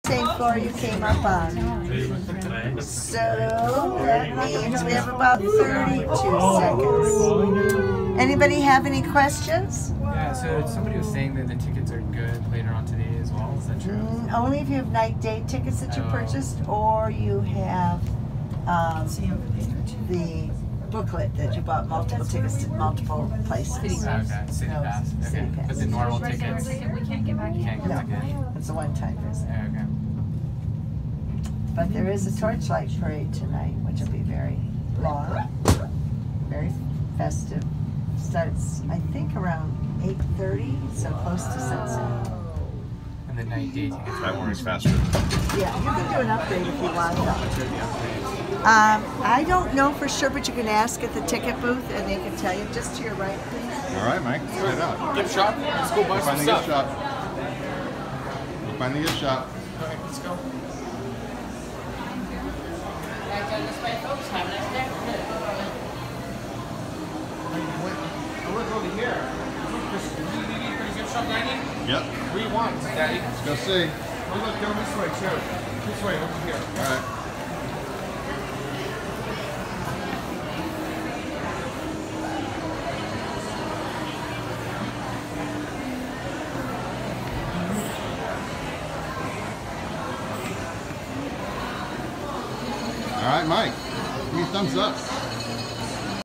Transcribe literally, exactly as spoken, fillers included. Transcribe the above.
Same floor you came up on. So that means we have about thirty-two seconds. Anybody have any questions? Yeah, so somebody was saying that the tickets are good later on today as well. Is that true? Mm, only if you have night day tickets that you Oh. purchased, or you have um, the booklet that you bought multiple tickets to multiple places. Okay, City No, Pass. Okay, City Pass. but the normal Regular tickets ticket we can't get back you can't in. get back in. It's a one-time visit. Okay. But there is a torchlight parade tonight, which will be very long, very festive. Starts, I think, around eight thirty, so close to sunset. And the night day tickets. That one is faster. Yeah, you can do an upgrade if you want What though. are the upgrades? Um, I don't know for sure, but you can ask at the ticket booth and they can tell you. Just to your right, please. All right, Mike. Let's get out. Gift shop. Let's go buy some Find the gift stuff. shop. We'll find the gift shop. Okay, let's go. I look over here. Gift shop, Daddy. Yep. What do you want, Daddy? Let's go see. Oh, look, go this way too. This way, over here. All right. All right, Mike. Give me a thumbs up.